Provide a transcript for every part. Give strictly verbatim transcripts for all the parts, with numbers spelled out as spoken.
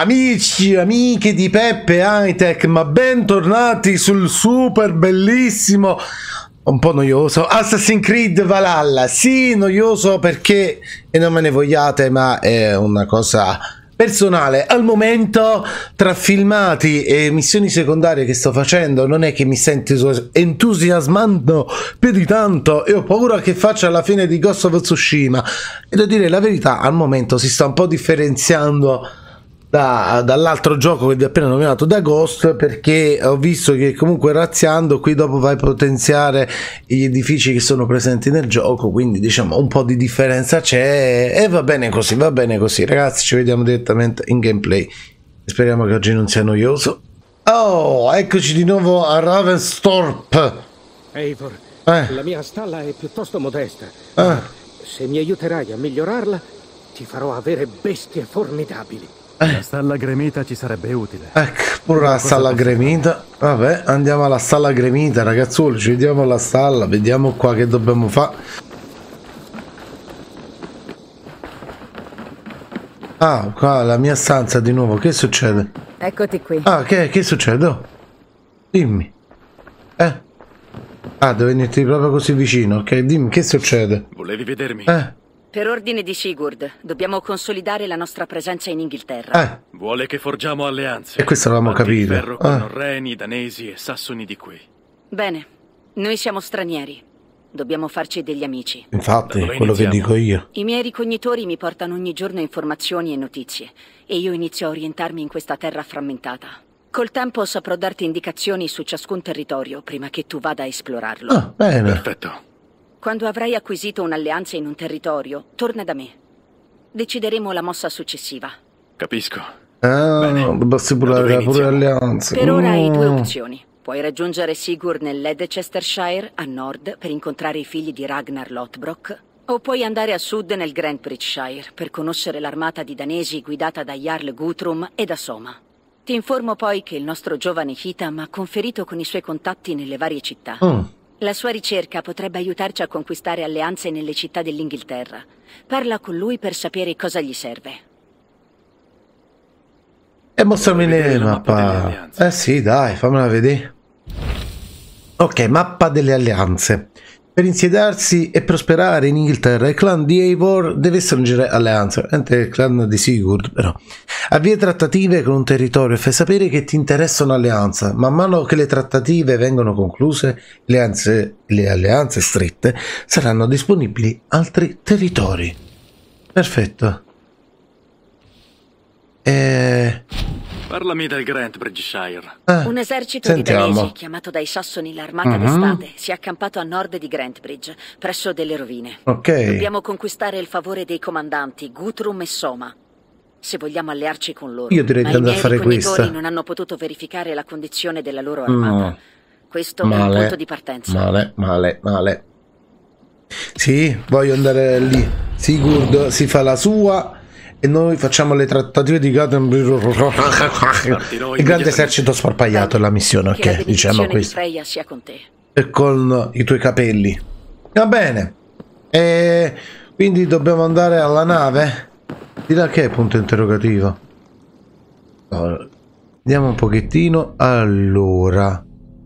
Amici e amiche di Peppe Hightech, ma bentornati sul super bellissimo, un po' noioso Assassin's Creed Valhalla. Sì, noioso perché, e non me ne vogliate, ma è una cosa personale. Al momento, tra filmati e missioni secondarie che sto facendo, non è che mi sento entusiasmando più di tanto e ho paura che faccia la fine di Ghost of Tsushima. E devo dire la verità, al momento si sta un po' differenziando Da, dall'altro gioco che vi ho appena nominato, da Ghost, perché ho visto che comunque razziando qui dopo vai a potenziare gli edifici che sono presenti nel gioco, quindi diciamo un po' di differenza c'è e va bene così, va bene così ragazzi. Ci vediamo direttamente in gameplay, speriamo che oggi non sia noioso. Oh, eccoci di nuovo a Ravensthorpe. Eivor, eh. la mia stalla è piuttosto modesta. eh. Se mi aiuterai a migliorarla ti farò avere bestie formidabili. La stalla gremita ci sarebbe utile. Ecco, pure la stalla gremita. Vabbè, andiamo alla stalla gremita, ragazzuoli. Ci vediamo alla stalla, vediamo qua che dobbiamo fare. Ah, qua la mia stanza di nuovo. Che succede? Eccoti qui. Ah, che, che succede? Oh, dimmi. Eh? Ah, devo venirti proprio così vicino, ok? Dimmi, che succede? Volevi vedermi? Eh? Per ordine di Sigurd, dobbiamo consolidare la nostra presenza in Inghilterra. Eh? Vuole che forgiamo alleanze. E questo l'avevamo capito. Ferro con Ah. norreni, danesi e sassoni di qui. Bene, noi siamo stranieri. Dobbiamo farci degli amici. Infatti, Da dove quello che iniziamo? dico io. I miei ricognitori mi portano ogni giorno informazioni e notizie, e io inizio a orientarmi in questa terra frammentata. Col tempo saprò darti indicazioni su ciascun territorio prima che tu vada a esplorarlo. Ah, bene. Perfetto. Quando avrai acquisito un'alleanza in un territorio, torna da me. Decideremo la mossa successiva. Capisco. Ah, Bene. dobbiamo stipulare Da dove pure iniziamo? alleanze. Per ora hai due Mm. opzioni. Puoi raggiungere Sigurd nel Leicestershire, a nord, per incontrare i figli di Ragnar Lothbrok, o puoi andare a sud nel Grantebridgescire per conoscere l'armata di danesi guidata da Jarl Guthrum e da Soma. Ti informo poi che il nostro giovane Hitam ha conferito con i suoi contatti nelle varie città. Mm. La sua ricerca potrebbe aiutarci a conquistare alleanze nelle città dell'Inghilterra. Parla con lui per sapere cosa gli serve. E mostrami Vuoi vedere le la mappa delle mappa. alleanze? Eh sì, dai, fammela vedere. Ok, mappa delle alleanze. Per insediarsi e prosperare in Inghilterra, il clan di Eivor deve stringere alleanze. Entra il clan di Sigurd, però. Avvia trattative con un territorio e fai sapere che ti interessa un'alleanza. Man mano che le trattative vengono concluse, le alleanze, le alleanze strette, saranno disponibili altri territori. Perfetto. E... Parlami del Grantebridgescire. Ah, Un esercito sentiamo. di danesi, chiamato dai Sassoni l'Armata Mhm. d'Estate, si è accampato a nord di Grantebridge, presso delle rovine. Ok. Dobbiamo conquistare il favore dei comandanti Guthrum e Soma, se vogliamo allearci con loro. Io direi Ma di andare i a fare miei ricognitori questa. non hanno potuto verificare la condizione della loro armata. No. Questo è un Male, punto di partenza. male, male, male. Sì, voglio andare lì. Sigurd si fa la sua e noi facciamo le trattative di Gothenburg. Il grande esercito sparpagliato è la missione, Che la ok, diciamo benedizione di questo. Freya sia con te. E con i tuoi capelli. Va bene. E quindi dobbiamo andare alla nave? Di là che è punto interrogativo. Allora, vediamo un pochettino. Allora.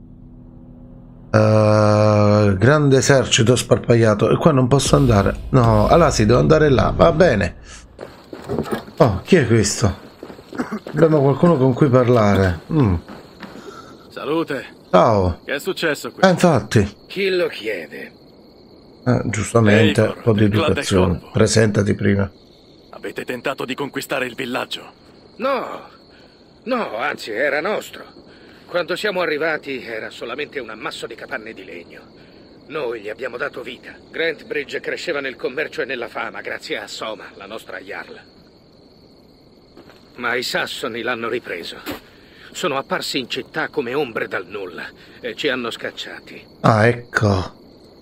Uh, grande esercito sparpagliato. E qua non posso andare. No, allora sì, devo andare là. Va bene. Oh, chi è questo? Abbiamo qualcuno con cui parlare. Mm. Salute. Ciao. Che è successo qui? Eh, infatti. Chi lo chiede? Eh, giustamente, Eivor, un po' di del clan educazione. Dexorbo. Presentati prima. Avete tentato di conquistare il villaggio? No, no, anzi era nostro. Quando siamo arrivati era solamente un ammasso di capanne di legno. Noi gli abbiamo dato vita. Grantebridge cresceva nel commercio e nella fama grazie a Soma, la nostra Jarl. Ma i Sassoni l'hanno ripreso. Sono apparsi in città come ombre dal nulla e ci hanno scacciati. Ah, ecco.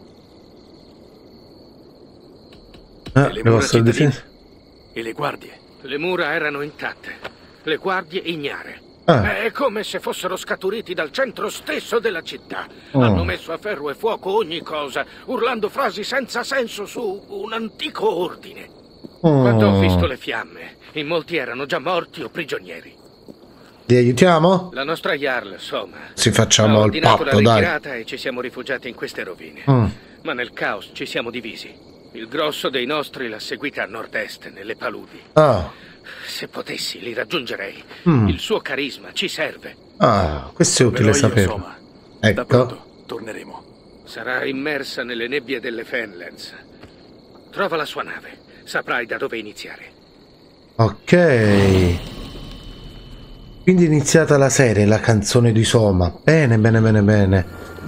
E Eh, le le mura vostre cittadine? difese? E le guardie? Le mura erano intatte, le guardie ignare. Ah. È come se fossero scaturiti dal centro stesso della città. Oh. Hanno messo a ferro e fuoco ogni cosa, urlando frasi senza senso su un antico ordine. Quando ho visto le fiamme, in molti erano già morti o prigionieri. Li aiutiamo? La nostra Jarl, Soma, Sì, facciamo ha il ordinato patto, la dai. ritirata e ci siamo rifugiati in queste rovine. Mm. Ma nel caos ci siamo divisi. Il grosso dei nostri l'ha seguita a nord-est, nelle paludi. Ah, Se potessi, li raggiungerei. Mm. Il suo carisma ci serve. ah, questo è utile Però io, sapere. Soma, Ecco. da pronto torneremo. Sarà immersa nelle nebbie delle Fenlands. Trova la sua nave. Saprai da dove iniziare. Ok. Quindi è iniziata la serie, la canzone di Soma. Bene, bene, bene, bene.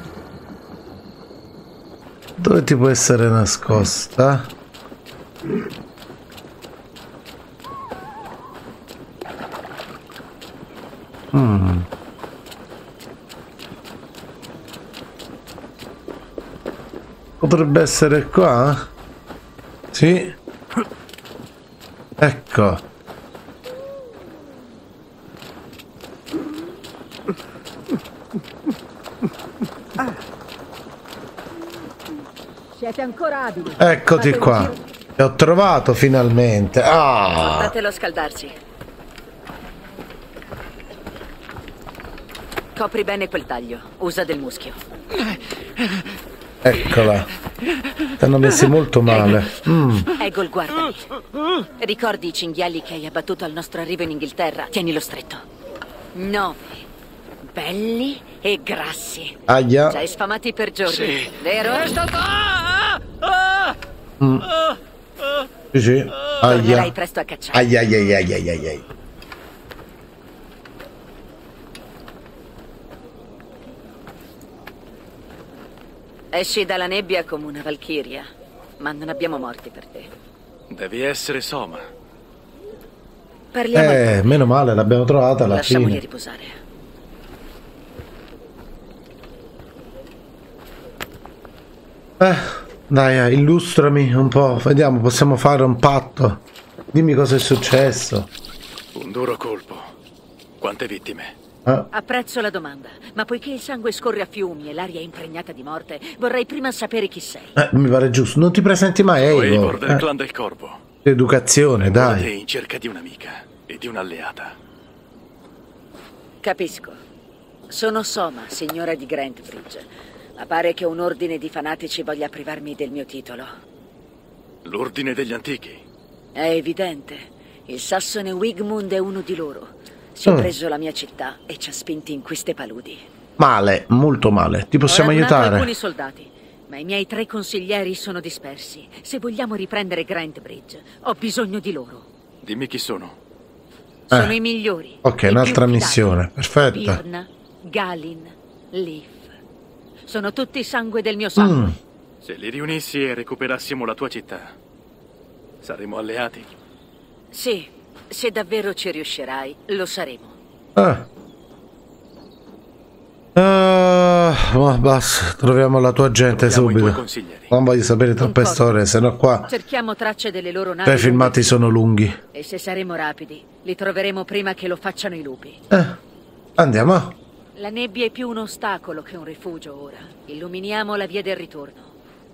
Dove ti può essere nascosta? Mm. Potrebbe essere qua? Sì. Ecco. Siete ancora abili. Eccoti qua. Ti ho trovato finalmente. Ah. Fatelo a scaldarsi. Copri bene quel taglio. Usa del muschio. Eccola. Ti hanno messi molto male. Mm. Egol, guardami. Ricordi i cinghiali che hai abbattuto al nostro arrivo in Inghilterra? Tienilo stretto. Nove. Belli e grassi. Aia. Ci hai sfamati per giorni, Sì. vero? Mm. Sì, sì. Tornerai Aia. presto a cacciare. Aia, aia, aia, aia, aia, aia. Esci dalla nebbia come una valchiria, ma non abbiamo morti per te. Devi essere Soma. Parliamo al Eh, volo. meno male, l'abbiamo trovata alla Lasciamoli fine. riposare. Eh, dai, eh, illustrami un po'. Vediamo, possiamo fare un patto. Dimmi cosa è successo. Un duro colpo. Quante vittime? Eh, Apprezzo la domanda, ma poiché il sangue scorre a fiumi e l'aria è impregnata di morte, vorrei prima sapere chi sei. eh, mi pare giusto. Non ti presenti mai, Eivor Eivor. del Eh, clan del Corvo. educazione, Guardate dai. in cerca di un'amica e di un'alleata. Capisco. Sono Soma, signora di Grantebridge. Ma pare che un ordine di fanatici voglia privarmi del mio titolo. L'ordine degli antichi. È evidente. Il Sassone Wigmund è uno di loro. Si è Mm. preso la mia città e ci ha spinti in queste paludi. Male, molto male. Ti possiamo Ho radunato aiutare? alcuni soldati, ma i miei tre consiglieri sono dispersi. Se vogliamo riprendere Grantebridge, ho bisogno di loro. Dimmi chi sono. Sono Eh. i migliori. Ok, i un'altra più missione, fidati. perfetta. Birna, Galin, Leaf. Sono tutti sangue del mio sangue. Mm. Se li riunissi e recuperassimo la tua città, saremo alleati? Sì, se davvero ci riuscirai, lo saremo. Eh. Ah, ma basta, troviamo la tua gente Troviamo i tuoi subito. consiglieri. Non voglio sapere troppe Concordo. storie, sennò qua Cerchiamo tracce delle loro navi. i filmati sono lunghi. E se saremo rapidi, li troveremo prima che lo facciano i lupi. Eh, andiamo. La nebbia è più un ostacolo che un rifugio ora. Illuminiamo la via del ritorno.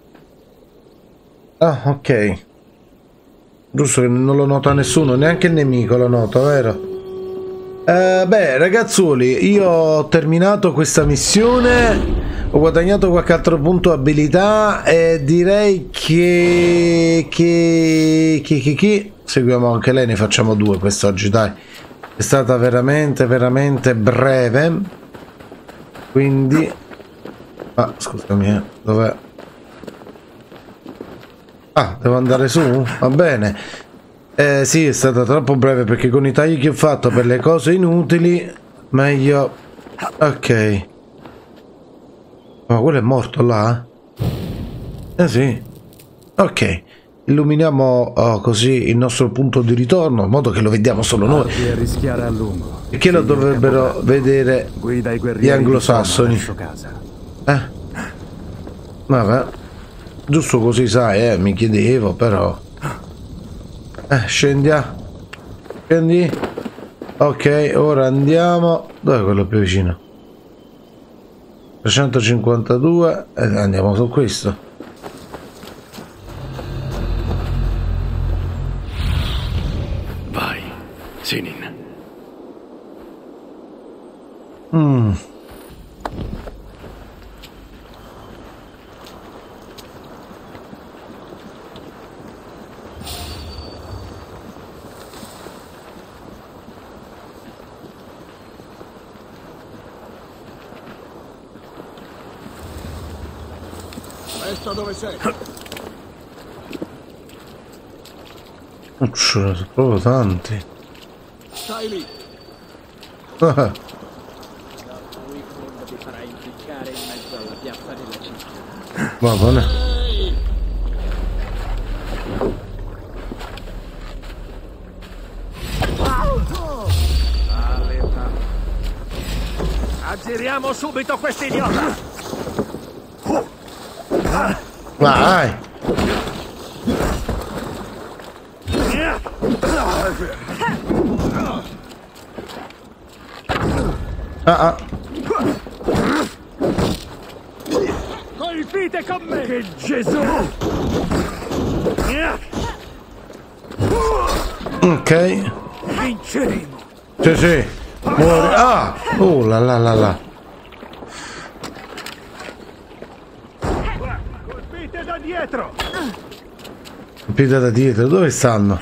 Ah, ok. Giusto che non lo nota nessuno, neanche il nemico lo nota, vero? Eh, beh, ragazzuoli, io ho terminato questa missione, ho guadagnato qualche altro punto abilità e direi che... che... che... che... che... seguiamo anche lei, ne facciamo due quest'oggi, dai. È stata veramente, veramente breve. Quindi... ah, scusami, eh. Dov'è? Ah, devo andare su? Va bene. Eh sì, è stata troppo breve perché con i tagli che ho fatto per le cose inutili, meglio... Ok. Ma quello è morto là? Eh sì. Ok. Illuminiamo oh, così il nostro punto di ritorno, in modo che lo vediamo solo noi. E rischiare a lungo. Perché lo dovrebbero vedere Guida i gli guerrieri anglosassoni. di Soma verso casa. Eh? Vabbè. Giusto così, sai, eh, mi chiedevo, però. Eh, scendiamo. Scendi. Ok, ora andiamo. Dove è quello più vicino? trecentocinquantadue. E eh, andiamo su questo. Sinin. Mm. Resta dove sei. Oh, sono proprio tanti. Stai lì. Ah. Wickford ti farà impiccare in mezzo alla piazza della città. Va bene. Aggiriamo subito quest'idiota. Vai. Ah ah. Colpite con me. Che Gesù. Ok. Vinceremo. Sì sì. Muori. Ah. Oh la la la la. Colpite da dietro. Colpite da dietro. Dove stanno?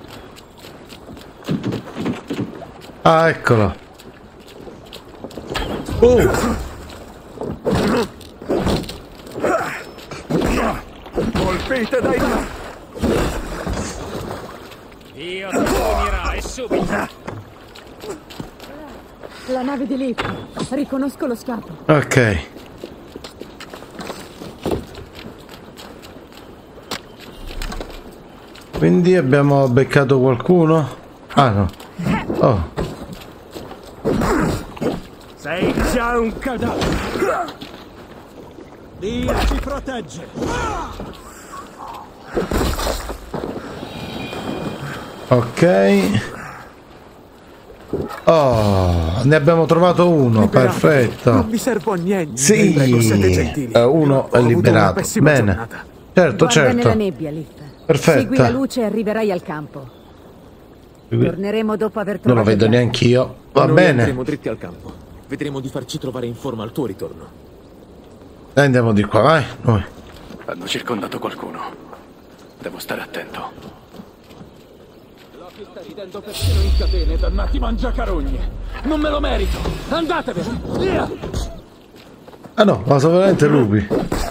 Ah, eccolo. Oh. Colpite dai là. Dio ti punirà e subito. La nave di Leaf. Riconosco lo scafo. Ok. Quindi abbiamo beccato qualcuno? Ah no. Oh. Sei già un cadavere. Dio ti protegge. Ok. Oh, ne abbiamo trovato uno, perfetto. Non vi servo a niente. Sì, Prego, siete gentili. eh, uno è Ho avuto liberato. una pessima Bene. giornata. Certo, Guarda nella certo. nebbia, Leaf. Perfetto. Segui la luce e arriverai al campo. Torneremo dopo aver Non lo trovato vedo gli altri. neanch'io. Va Noi bene. andremo dritti al campo. Vedremo di farci trovare in forma al tuo ritorno. E andiamo di qua, vai. Noi. Hanno circondato qualcuno. Devo stare attento. Loki sta ridendo persino in catene, dannati mangiacarogne. Non me lo merito. Andatevene. Via. Ah no, ma sono veramente lupi.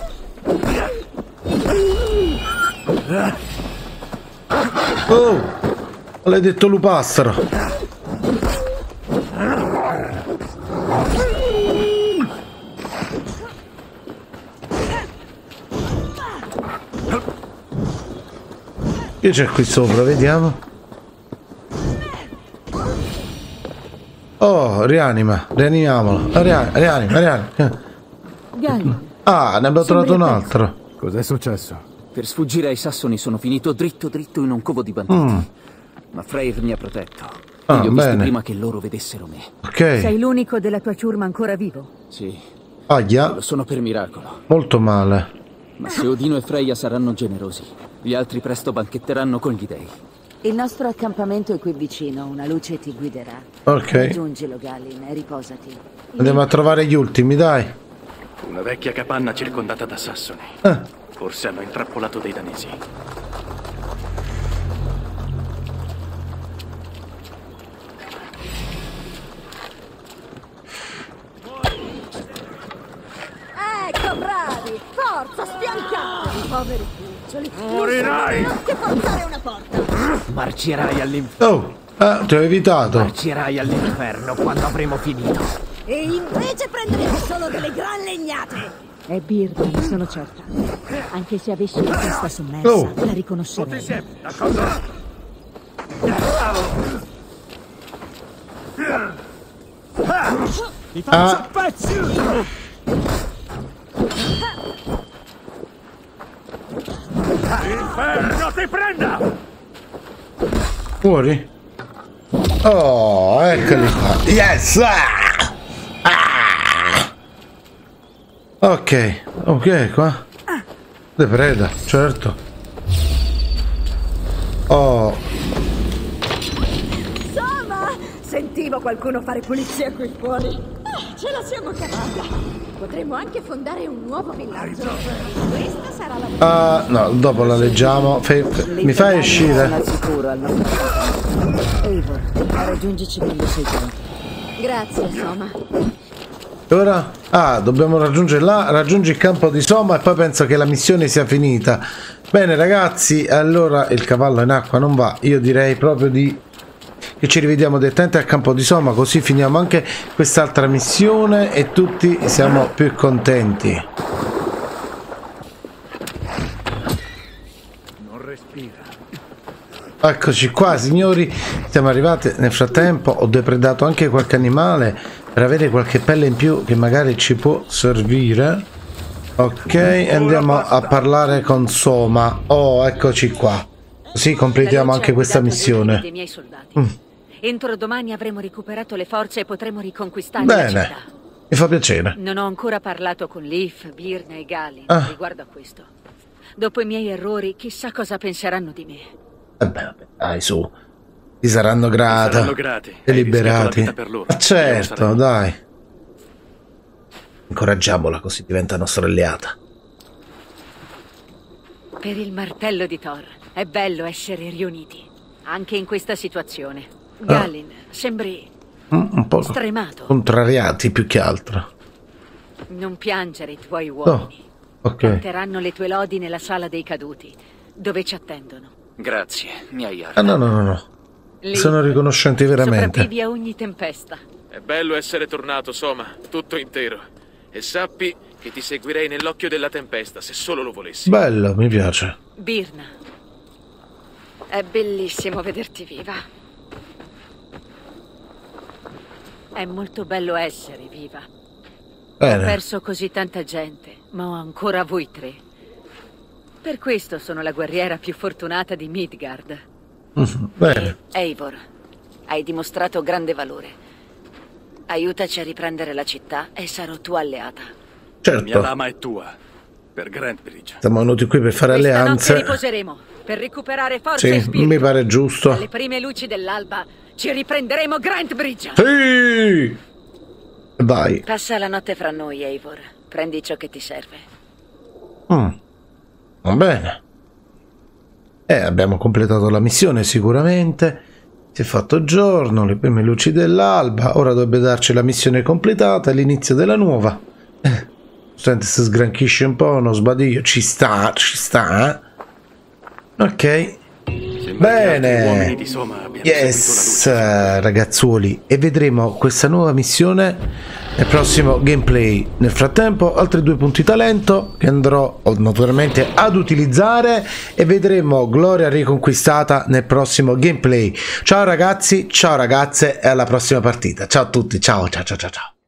Oh, l'hai detto lupastro. Che c'è qui sopra, vediamo. Oh, rianima, rianimiamolo. Rianima, rianima, rianima. Galli. Ah, ne abbiamo trovato un altro. Cos'è successo? Per sfuggire ai sassoni sono finito dritto dritto in un covo di banditi. Mm. Ma Freyr mi ha protetto. Ah, E li ho visti bene. prima che loro vedessero me. Ok. Sei l'unico della tua ciurma ancora vivo? Sì, Aglia, lo sono per miracolo. molto male. Ma se Odino e Freya saranno generosi, gli altri presto banchetteranno con gli dei. Il nostro accampamento è qui vicino, una luce ti guiderà. Ok. Raggiungilo, Gallin, e riposati. Andiamo a trovare gli ultimi, dai. Una vecchia capanna circondata da sassoni. Eh. Forse hanno intrappolato dei danesi. Ecco, bravi! Forza, spiancatevi, poveri cuccioli! Morirai! Non che forzare una porta! Marcierai all'inferno. Oh, ah, ti ho evitato. Marcierai all'inferno quando avremo finito. E invece prenderete solo delle gran legnate! È Bird, ne sono certa. Anche se avessi la testa sommersa, Oh. la riconoscerei. D'accordo? Ti faccio Ah. a pezzi! Inferno ti prenda! Fuori? Oh, eccoli qua. Yes! Ah! Ah! Ok, ok, qua. Le preda, certo. Oh, Son, Sentivo qualcuno fare pulizia qui fuori. Ah, ce la siamo cavata. Potremmo anche fondare un nuovo villaggio. Questa sarà la... Uh, no, dopo la leggiamo. Fe mi fai uscire? Sono al sicuro al nostro... Eivor, raggiungici quando sei pronto. Grazie, Soma. E ora? Ah, dobbiamo raggiungere là, raggiungi il campo di Soma e poi penso che la missione sia finita. Bene ragazzi, allora il cavallo in acqua non va. Io direi proprio di... che ci rivediamo direttamente al campo di Soma, così finiamo anche quest'altra missione e tutti siamo più contenti. Non respira. Eccoci qua signori, siamo arrivati nel frattempo. Ho depredato anche qualche animale per avere qualche pelle in più che magari ci può servire. Ok, andiamo a parlare con Soma. Oh, eccoci qua, così completiamo anche questa missione. Dei miei soldati. Mm. Entro domani avremo recuperato le forze e potremo riconquistare Bene, la città. mi fa piacere. Non ho ancora parlato con Leif, Birna e Galin Ah. riguardo a questo. Dopo i miei errori, chissà cosa penseranno di me. Vabbè, vabbè, dai su, ti saranno grati, Saranno grati. e Hai liberati. rischiato la vita per loro. Ma certo, Io lo sarò. dai. Incoraggiamola così diventa nostra alleata. Per il martello di Thor, è bello essere riuniti, anche in questa situazione. Galin, sembri Mm, un po' stremato. contrariati più che altro. Non piangere i tuoi uomini. Ok. Canteranno le tue lodi nella sala dei caduti, dove ci attendono. Grazie, mi hai Ah no, no, no, no. Lì, Sono riconoscenti veramente. sopravvivi a ogni tempesta. È bello essere tornato, Soma, tutto intero. E sappi che ti seguirei nell'occhio della tempesta, se solo lo volessi. Bello, mi piace. Birna, è bellissimo vederti viva. È molto bello essere viva. Ho Bene. perso così tanta gente, ma ho ancora voi tre. Per questo sono la guerriera più fortunata di Midgard. Mm, bene. Eivor, hai dimostrato grande valore. Aiutaci a riprendere la città e sarò tua alleata. La mia Certo, lama è tua. Per Grantebridge. siamo venuti qui per fare Questa notte alleanze. riposeremo per recuperare forza e Sì, spirito. mi pare giusto. Alle prime luci dell'alba ci riprenderemo Grantebridge. Sì! Vai. Passa la notte fra noi, Eivor. Prendi ciò che ti serve. Mm. Va bene. Eh, abbiamo completato la missione sicuramente. Si è fatto giorno, le prime luci dell'alba. Ora dovrebbe darci la missione completata e l'inizio della nuova. Eh, senti, si sgranchisce un po', uno sbadiglio. Ci sta, ci sta. Eh? Ok. Sembra che altri Bene. uomini di Soma abbiano Yes, seguito la luce. eh, ragazzuoli. E vedremo questa nuova missione nel prossimo gameplay. Nel frattempo altri due punti talento che andrò oh, naturalmente ad utilizzare e vedremo Gloria riconquistata nel prossimo gameplay. Ciao ragazzi, ciao ragazze e alla prossima partita. Ciao a tutti, ciao ciao ciao ciao ciao.